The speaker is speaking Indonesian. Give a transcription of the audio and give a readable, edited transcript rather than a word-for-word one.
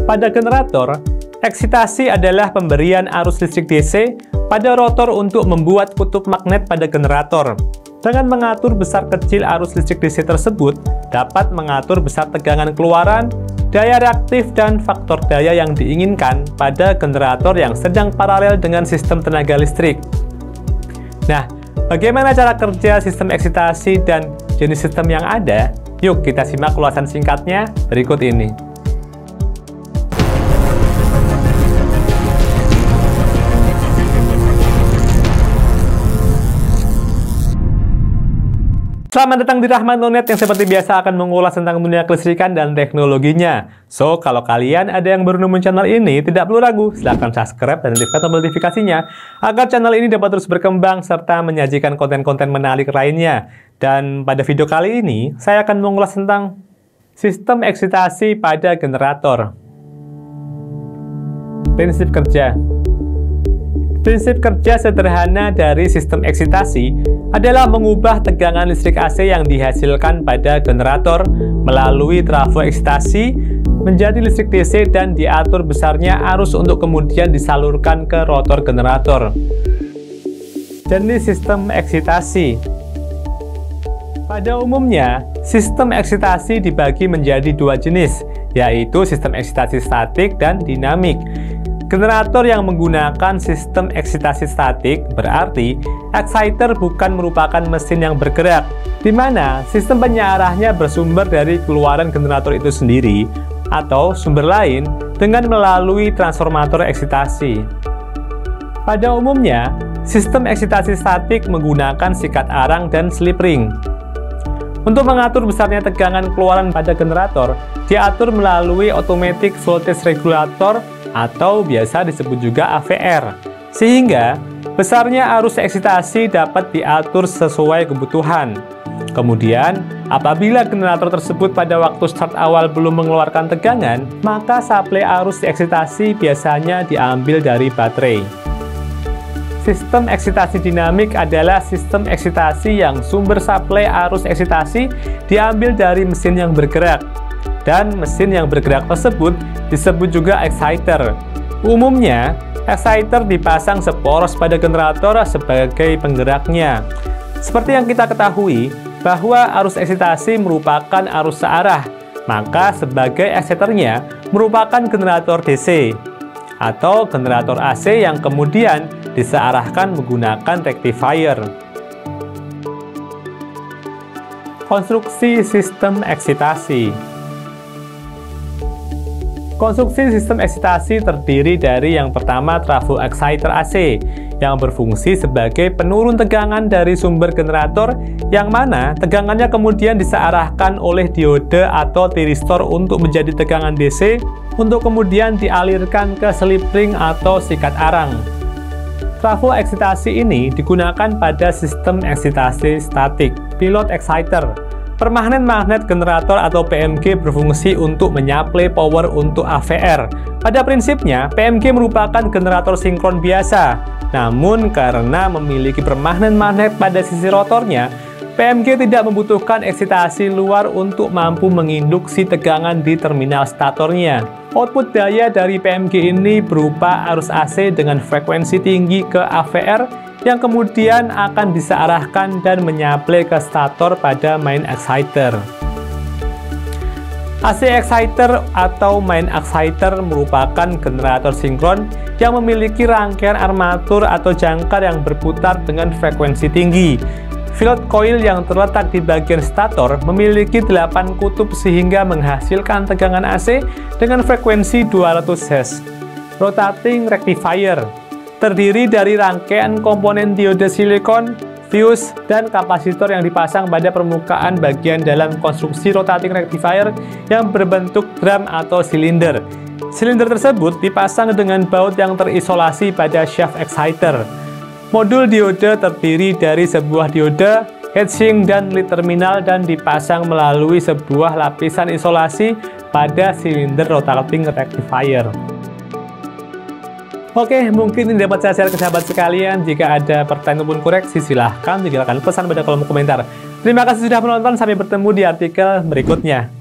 Pada generator, eksitasi adalah pemberian arus listrik DC pada rotor untuk membuat kutub magnet pada generator. Dengan mengatur besar kecil arus listrik DC tersebut, dapat mengatur besar tegangan keluaran, daya reaktif, dan faktor daya yang diinginkan pada generator yang sedang paralel dengan sistem tenaga listrik. Nah, bagaimana cara kerja sistem eksitasi dan jenis sistem yang ada? Yuk kita simak ulasan singkatnya berikut ini. Selamat datang di Rahman.net yang seperti biasa akan mengulas tentang dunia kelistrikan dan teknologinya. So, kalau kalian ada yang baru nemu channel ini, tidak perlu ragu, silahkan subscribe dan aktifkan tombol notifikasinya agar channel ini dapat terus berkembang serta menyajikan konten-konten menarik lainnya. Dan pada video kali ini, saya akan mengulas tentang sistem eksitasi pada generator. Prinsip kerja. Prinsip kerja sederhana dari sistem eksitasi adalah mengubah tegangan listrik AC yang dihasilkan pada generator melalui trafo eksitasi menjadi listrik DC dan diatur besarnya arus untuk kemudian disalurkan ke rotor generator. Jenis sistem eksitasi. Pada umumnya, sistem eksitasi dibagi menjadi dua jenis, yaitu sistem eksitasi statik dan dinamik. Generator yang menggunakan sistem eksitasi statik berarti exciter bukan merupakan mesin yang bergerak, di mana sistem penyiarahnya bersumber dari keluaran generator itu sendiri atau sumber lain dengan melalui transformator eksitasi. Pada umumnya, sistem eksitasi statik menggunakan sikat arang dan slip ring. Untuk mengatur besarnya tegangan keluaran pada generator, diatur melalui automatic voltage regulator atau biasa disebut juga AVR, sehingga besarnya arus eksitasi dapat diatur sesuai kebutuhan. Kemudian, apabila generator tersebut pada waktu start awal belum mengeluarkan tegangan, maka suplai arus eksitasi biasanya diambil dari baterai. Sistem eksitasi dinamik adalah sistem eksitasi yang sumber suplai arus eksitasi diambil dari mesin yang bergerak, dan mesin yang bergerak tersebut disebut juga exciter. Umumnya, exciter dipasang seporos pada generator sebagai penggeraknya. Seperti yang kita ketahui, bahwa arus eksitasi merupakan arus searah, maka sebagai exciternya merupakan generator DC atau generator AC yang kemudian disearahkan menggunakan rectifier. Konstruksi sistem eksitasi. Konstruksi sistem eksitasi terdiri dari yang pertama trafo exciter AC yang berfungsi sebagai penurun tegangan dari sumber generator yang mana tegangannya kemudian disearahkan oleh diode atau tiristor untuk menjadi tegangan DC untuk kemudian dialirkan ke slip ring atau sikat arang. Trafo eksitasi ini digunakan pada sistem eksitasi statik, pilot exciter. Permanen magnet generator atau PMG berfungsi untuk menyaplai power untuk AVR. Pada prinsipnya, PMG merupakan generator sinkron biasa. Namun, karena memiliki permanen magnet pada sisi rotornya, PMG tidak membutuhkan eksitasi luar untuk mampu menginduksi tegangan di terminal statornya. Output daya dari PMG ini berupa arus AC dengan frekuensi tinggi ke AVR yang kemudian akan disearahkan dan menyaplai ke stator pada main exciter. AC exciter atau main exciter merupakan generator sinkron yang memiliki rangkaian armatur atau jangkar yang berputar dengan frekuensi tinggi. Field coil yang terletak di bagian stator memiliki 8 kutub sehingga menghasilkan tegangan AC dengan frekuensi 200 Hz. Rotating rectifier terdiri dari rangkaian komponen diode silikon, fuse, dan kapasitor yang dipasang pada permukaan bagian dalam konstruksi rotating rectifier yang berbentuk drum atau silinder. Silinder tersebut dipasang dengan baut yang terisolasi pada shaft exciter. Modul diode terdiri dari sebuah diode, heatsink, dan lead terminal dan dipasang melalui sebuah lapisan isolasi pada silinder rotating rectifier. Oke, mungkin ini dapat saya share ke sahabat sekalian. Jika ada pertanyaan maupun koreksi, silahkan tinggalkan pesan pada kolom komentar. Terima kasih sudah menonton, sampai bertemu di artikel berikutnya.